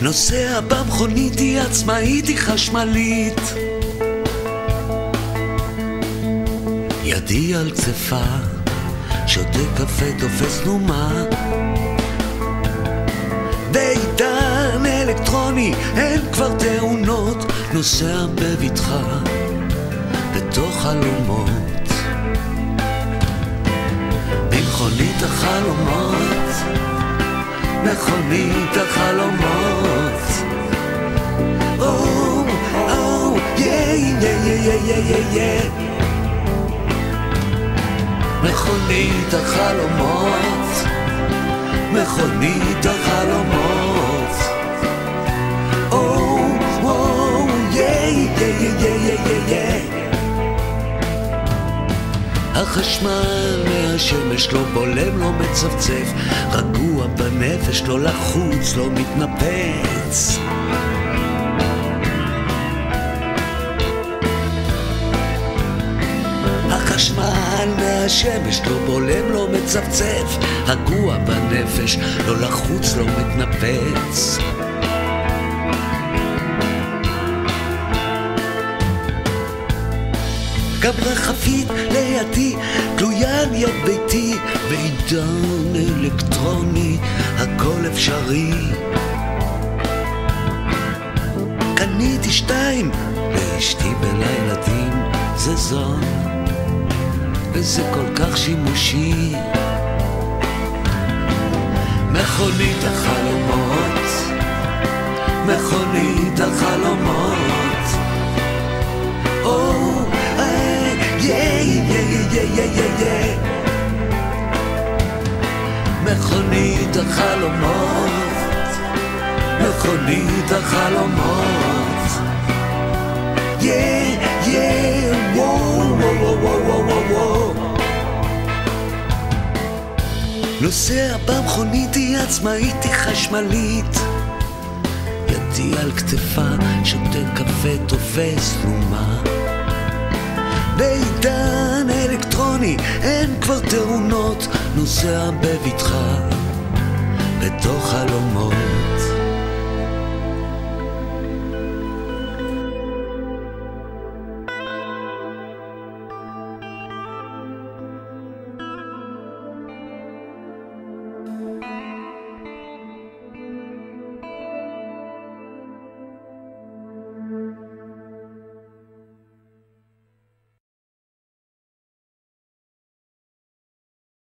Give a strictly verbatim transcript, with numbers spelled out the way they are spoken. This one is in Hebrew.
נוסע במכונית, היא עצמאית, היא חשמלית. ידי על כתפה, שותה קפה, תופס תנומה. בעידן אלקטרוני אין כבר תאונות, נוסע בבטחה בתוך חלומות. במכונית החלומות, מכונית החלומות. או, או, יא, יא, יא, יא, יא, יא. מכונית החלומות, מכונית החלומות. או, או, יא, יא, יא, יא, יא, יא. החשמל מהשמש לא בולם, לא מצפצף, רגוע בנפש, לא לחוץ, לא מתנפץ. החשמל מהשמש לא בולם, לא מצפצף, רגוע בנפש, לא לחוץ, לא מתנפץ. גם רחפית לידי, תלויה על יד ביתי, בעידן אלקטרוני הכל אפשרי. קניתי שתיים לאשתי ולילדים, זה זון וזה כל כך שימושי. מכונית החלומות, מכונית החלומות. או, יא, יא, יא, יא, יא, יא. מכונית החלומות, מכונית החלומות. יא, יא, וואו, וואו, וואו, וואו, וואו. נוסע במכונית, היא עצמאית, היא חשמלית. ידי על כתפה, שותה קפה, תופס תנומה. בעידן אלקטרוני אין כבר תאונות, נוסע בבטחה בתוך חלומות.